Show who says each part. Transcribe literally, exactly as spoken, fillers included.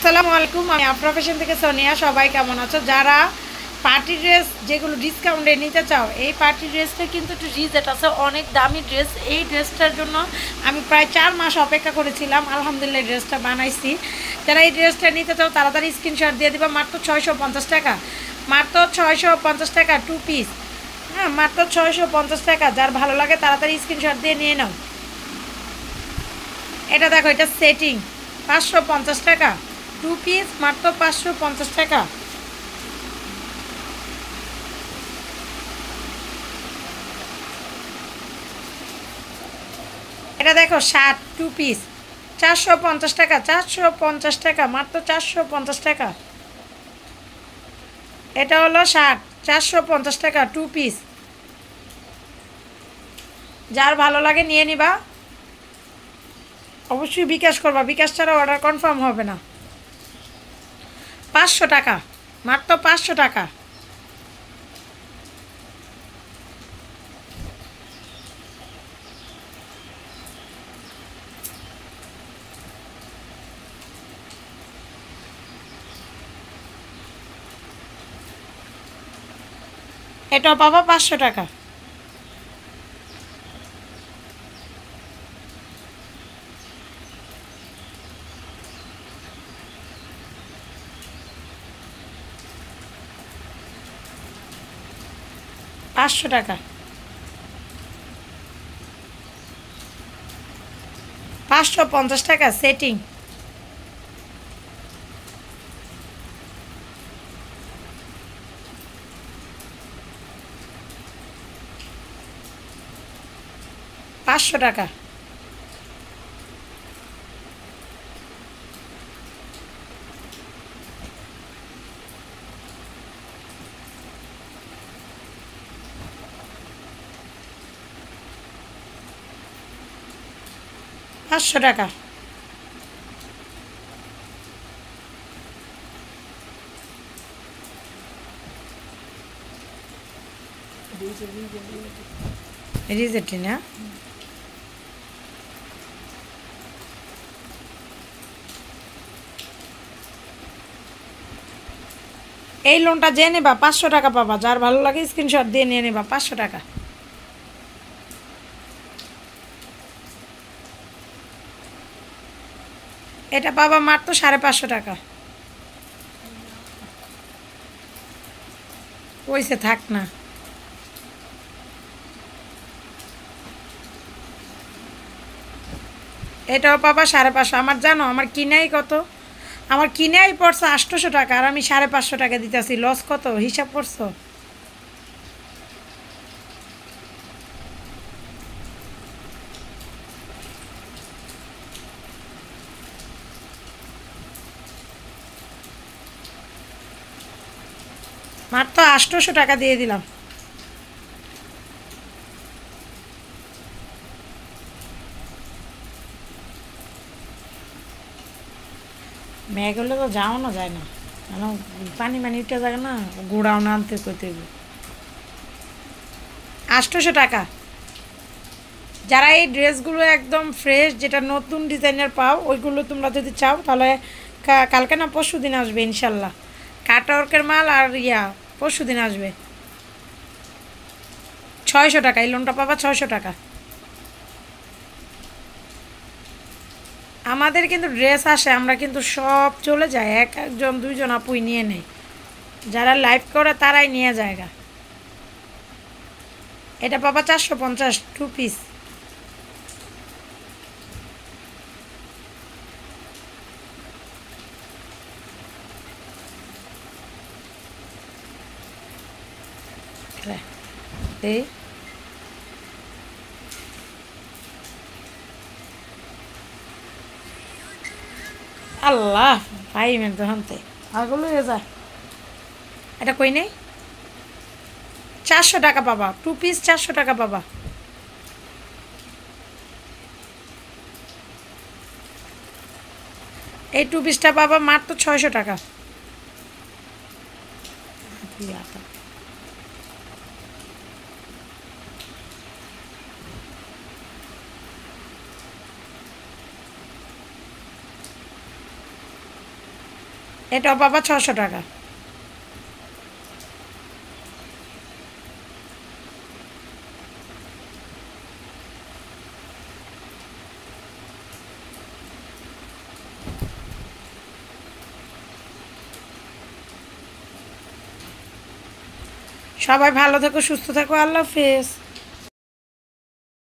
Speaker 1: আসসালামু আলাইকুম, আমি আফরা ফ্যাশন থেকে সোনিয়া। সবাই কেমন আছো? যারা পার্টি ড্রেস যেগুলো ডিসকাউন্টে নিতে চাও, এই পার্টি ড্রেসটা কিন্তু একটু রিজেট আছে, অনেক দামি ড্রেস। এই ড্রেসটার জন্য আমি প্রায় চার মাস অপেক্ষা করেছিলাম, আলহামদুলিল্লাহ ড্রেসটা বানাইছি। যারা এই ড্রেসটা নিতে চাও তাড়াতাড়ি স্ক্রিনশট দিয়ে দিবা। মাত্র ছয়শো পঞ্চাশ টাকা, মাত্র ছয়শো পঞ্চাশ টাকা টু পিস। হ্যাঁ, মাত্র ছয়শো পঞ্চাশ টাকা। যার ভালো লাগে তাড়াতাড়ি স্ক্রিনশট দিয়ে নিয়ে নাও। এটা দেখো, এটা সেটিং, পাঁচশো পঞ্চাশ টাকা টু পিস, মাত্র পাঁচশো পঞ্চাশ টাকা। এটা দেখো শার্ট টু পিস, চারশো পঞ্চাশ টাকা, চারশো পঞ্চাশ টাকা, মাত্র চারশো পঞ্চাশ টাকা। এটা হলো শার্ট, চারশো পঞ্চাশ টাকা টু পিস। যার ভালো লাগে নিয়ে নিবা। অবশ্যই বিকাশ করবা, বিকাশ ছাড়া অর্ডার কনফার্ম হবে না। পাঁচশো টাকা, মাত্র পাঁচশো টাকা। এটাও পাবা পাঁচশো টাকা। পাঁচশো টাকা, পাঁচশো পঞ্চাশ টাকা সেটিং। পাঁচশো টাকা, পাঁচশো টাকা। রিজেক্ট না? এই লোনটা যে নেবা পাঁচশো টাকা পাবা। যার ভালো লাগে স্ক্রিনশট দিয়ে নিয়ে নেবা, পাঁচশো টাকা। এটা পাবা মাত্র সাড়ে পাঁচশো টাকা। ওইসে থাক না। এটাও পাবা সাড়ে পাঁচশো। আমার জানো আমার কিনাই কত? আমার কিনাই পড়ছে আটশোশো টাকা, আর আমি সাড়ে পাঁচশো টাকা দিতেছি। লস কত হিসাব করছো? মাত্র আটশোশো টাকা দিয়ে দিলাম। মেঘ হলে তো যাওয়ানো যায় না, কেন পানি মানি উঠে যায় না, গোড়াও না আনতে করতে। আটশোশো টাকা। যারা এই ড্রেসগুলো একদম ফ্রেশ, যেটা নতুন ডিজাইনের পাও, ওইগুলো তোমরা যদি চাও তাহলে কালকে না পরশু দিন আসবে ইনশাল্লাহ। কাটওয়ার্কের মাল আর ইয়া পরশু দিন আসবে। ছয়শো টাকা এই লোনটা পাবা, ছয়শো টাকা। আমাদের কিন্তু ড্রেস আসে, আমরা কিন্তু সব চলে যায়, এক একজন দুইজন আপুই নিয়ে নেয়। যারা লাইভ করে তারাই নিয়ে যায়। এটা পাবা চারশো পঞ্চাশ টু পিস। এই আল্লাহ ভাই মেন তো হানতে আগুলো হয়ে যায়। এটা কই নেই? চারশো টাকা পাবা টু পিস, চারশো টাকা পাবা। এই টু পিসটা পাবা মাত্র ছয়শো টাকা। এটাও পাবা ছশো টাকা। সবাই ভালো থেকো, সুস্থ থেকো, আল্লাহ হাফেজ।